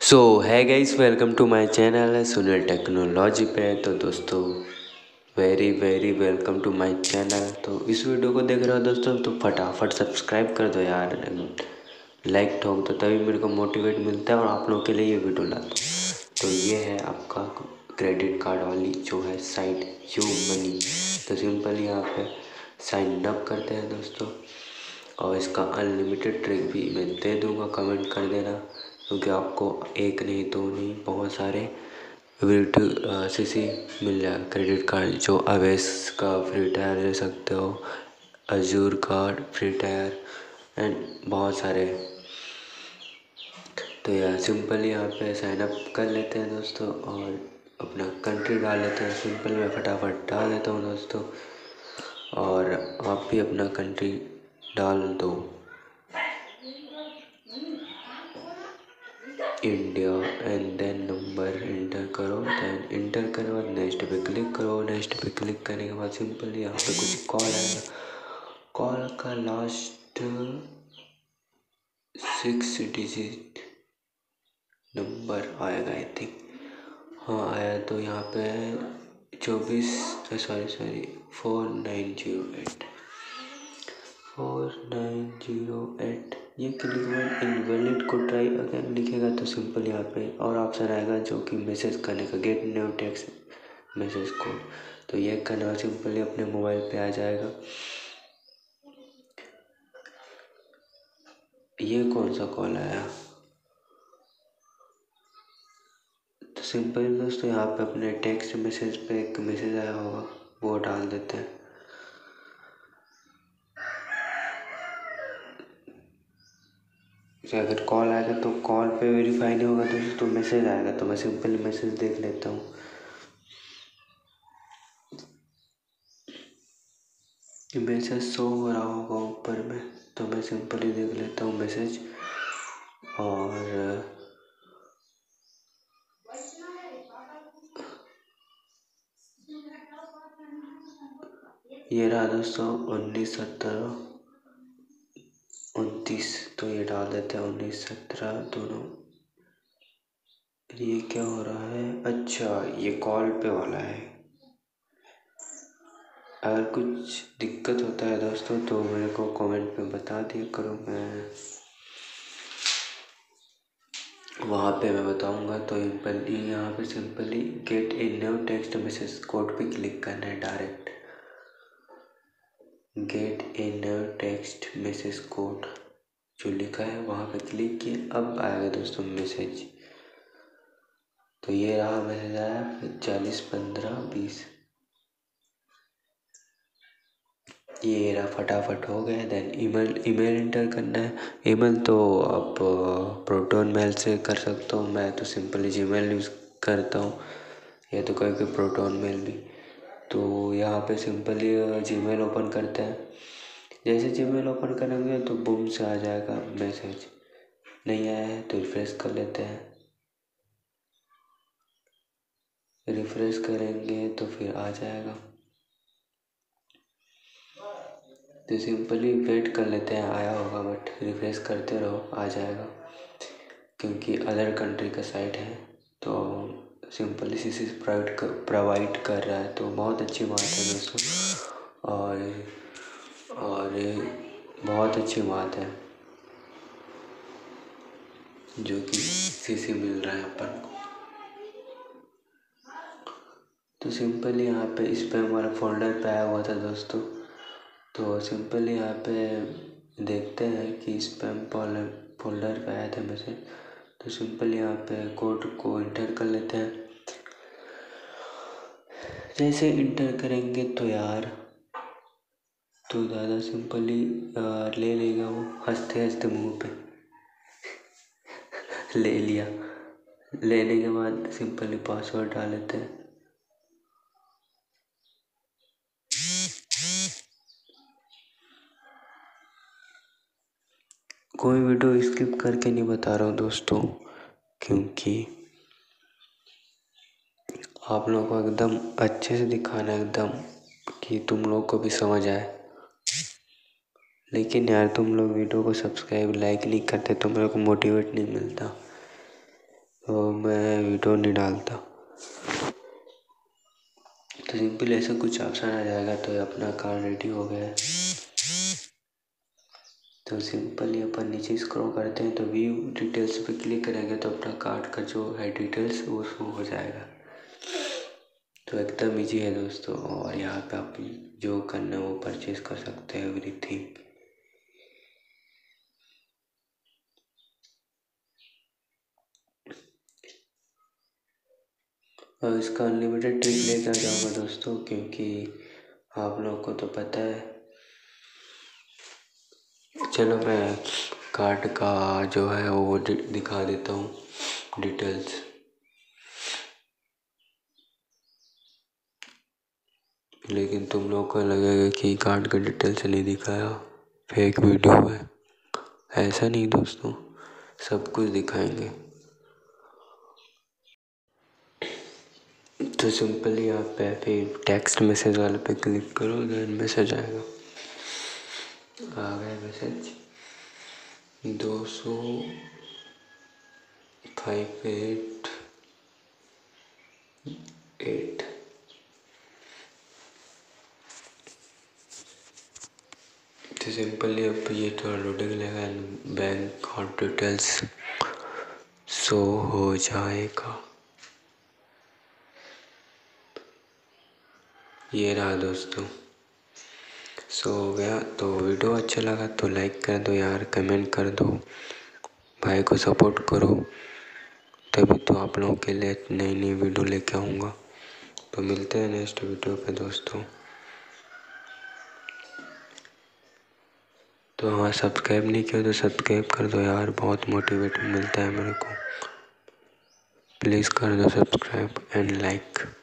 So hi guys, welcome to my channel है Sunil technology पे। तो दोस्तों very very welcome to my channel. तो इस वीडियो को देख रहे हो दोस्तों तो फटाफट सब्सक्राइब कर दो यार, लाइक ठोक दो तभी मेरे को मोटिवेट मिलता है और आप लोगों के लिए ये वीडियो लाता हूँ। तो ये है आपका क्रेडिट कार्ड वाली जो है साइट यू मनी। तो सिंपल यहाँ पे साइन अप करते हैं दोस्तों, और इसका अनलिमिटेड ट्रिक भी मैं दे दूँगा, कमेंट कर देना, क्योंकि आपको एक नहीं दो नहीं बहुत सारे वीडियो सीसी मिल जाएगा क्रेडिट कार्ड। जो अवेस का फ्री टायर ले सकते हो, Azure card free tyre and बहुत सारे। तो यार सिंपल यहाँ पे साइन अप कर लेते हैं दोस्तों और अपना कंट्री डाल लेते हैं। सिंपल मैं फटाफट डाल देता हूँ दोस्तों, और आप भी अपना कंट्री डाल दो, India, and then number enter करो। देन इंटर करने के बाद नेक्स्ट पे क्लिक करो। नेक्स्ट पे क्लिक करने के बाद सिंपली यहाँ पे कुछ कॉल आएगा। कॉल का लास्ट 6 डिजिट नंबर आएगा आई थिंक। हाँ आया। तो यहाँ पे 4908 ये क्लिक में इनवैलिड को ट्राई अगेन लिखेगा तो सिंपल यहाँ पे और ऑप्शन आएगा जो कि मैसेज करने का, get new text message code. तो ये करना सिंपली अपने मोबाइल पे आ जाएगा। ये कौन सा कॉल आया? तो सिंपल दोस्तों यहाँ पे अपने टेक्स्ट मैसेज पे एक मैसेज आया होगा वो डाल देते हैं। अगर कॉल आएगा तो कॉल पे वेरीफाई नहीं होगा तो मैसेज आएगा। तो मैं सिंपल मैसेज देख लेता हूँ। मैसेज शो हो रहा होगा ऊपर में, तो मैं सिंपली देख लेता हूँ मैसेज। और ये रहा दोस्तों 19, 17, 29। तो ये डाल देते हैं 19, 17 दोनों। ये क्या हो रहा है? अच्छा ये कॉल पे वाला है। अगर कुछ दिक्कत होता है दोस्तों तो मेरे को कमेंट में बता दिया करो, मैं वहाँ पे मैं बताऊँगा। तो यहाँ पे simply get a new text message code पे क्लिक करना है direct. Get a new text message code जो लिखा है वहाँ पे क्लिक किए। अब आएगा दोस्तों मैसेज। तो ये रहा मैसेज आया 40, 15, 20। ये रहा फटाफट हो गया। देन ईमेल इंटर करना है। ईमेल तो आप प्रोटोन मेल से कर सकते हो, मैं तो सिंपली जीमेल यूज़ करता हूँ, या तो कोई प्रोटोन मेल भी। तो यहाँ पे सिंपली जीमेल ओपन करते हैं। जैसे जीमेल ओपन करेंगे तो बूम से आ जाएगा मैसेज। नहीं आया है तो रिफ्रेश कर लेते हैं। रिफ्रेश करेंगे तो फिर आ जाएगा। तो सिंपली वेट कर लेते हैं, आया होगा, बट रिफ्रेश करते रहो आ जाएगा, क्योंकि अदर कंट्री का साइट है तो सिंपली सीसी प्रोवाइड कर रहा है। तो बहुत अच्छी बात है दोस्तों, और बहुत अच्छी बात है जो कि सीसी मिल रहा है अपन को। तो सिंपली यहाँ पे स्पैम वाला फोल्डर पे आया हुआ था दोस्तों। तो सिंपली यहाँ पे देखते हैं कि स्पैम फोल्डर पे आया था मैसेज। तो सिंपली यहाँ पे कोड को इंटर कर लेते हैं। जैसे इंटर करेंगे तो यार तो ज़्यादा सिंपली ले लेगा वो हंसते हंसते मुँह पे ले लिया। लेने के बाद सिंपली पासवर्ड डाल लेते हैं। कोई वीडियो स्किप करके नहीं बता रहा हूँ दोस्तों, क्योंकि आप लोगों को एकदम अच्छे से दिखाना है, एकदम कि तुम लोग को भी समझ आए। लेकिन यार तुम लोग वीडियो को सब्सक्राइब लाइक नहीं करते तो मेरे को मोटिवेट नहीं मिलता। तो मैं वीडियो नहीं डालता। तो सिंपल ऐसा कुछ ऑप्शन आ जाएगा तो अपना कार्ड रेडी हो गया है। तो सिंपली अपन नीचे स्क्रॉल करते हैं तो व्यू डिटेल्स पे क्लिक करेंगे तो अपना कार्ड का जो है डिटेल्स वो शो हो जाएगा। तो एकदम इजी है दोस्तों, और यहाँ पे आप जो करना है वो परचेज कर सकते हैं एवरीथिंग। और इसका अनलिमिटेड ट्रिक लेकर जाऊँगा दोस्तों, क्योंकि आप लोगों को तो पता है। चलो मैं कार्ड का जो है वो दिखा देता हूँ डिटेल्स। लेकिन तुम लोगों को लगेगा कि कार्ड का डिटेल्स नहीं दिखाया, फेक वीडियो है। ऐसा नहीं दोस्तों, सब कुछ दिखाएंगे। तो सिंपली आप पे फिर टेक्स्ट मैसेज वाले पे क्लिक करो, देन मैसेज आएगा। आ गया मैसेज 258 तो सिंपली अब ये थोड़ा लोडिंग लेगा, बैंक और डिटेल्स शो हो जाएगा। ये रहा दोस्तों, सो हो गया। तो वीडियो अच्छा लगा तो लाइक कर दो यार, कमेंट कर दो, भाई को सपोर्ट करो, तभी तो आप लोगों के लिए नई नई वीडियो लेके आऊँगा। तो मिलते हैं नेक्स्ट वीडियो पे दोस्तों। तो हाँ, सब्सक्राइब नहीं किया तो सब्सक्राइब कर दो यार, बहुत मोटिवेट मिलता है मेरे को। प्लीज़ कर दो सब्सक्राइब एंड लाइक।